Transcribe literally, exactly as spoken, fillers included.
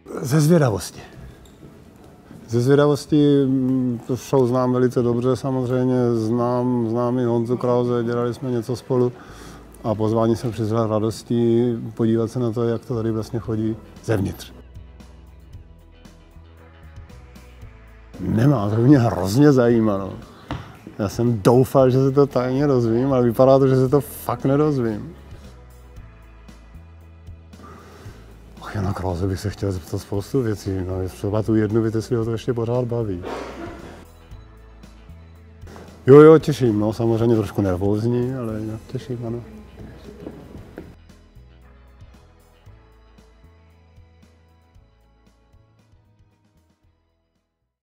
Ze zvědavosti. Ze zvědavosti to show znám velice dobře samozřejmě, znám, znám i Honzu Krause, dělali jsme něco spolu a pozvání jsem přišel radostí podívat se na to, jak to tady vlastně chodí zevnitř. Nemá, to by mě hrozně zajímalo. Já jsem doufal, že se to tajně dozvím, ale vypadá to, že se to fakt nedozvím. Och, Jana Krause bych se chtěl zeptat spoustu věcí, no třeba tu jednu věc, jestli ho to ještě pořád baví. Jo, jo, těším, no samozřejmě trošku nervózní, ale těším, ano.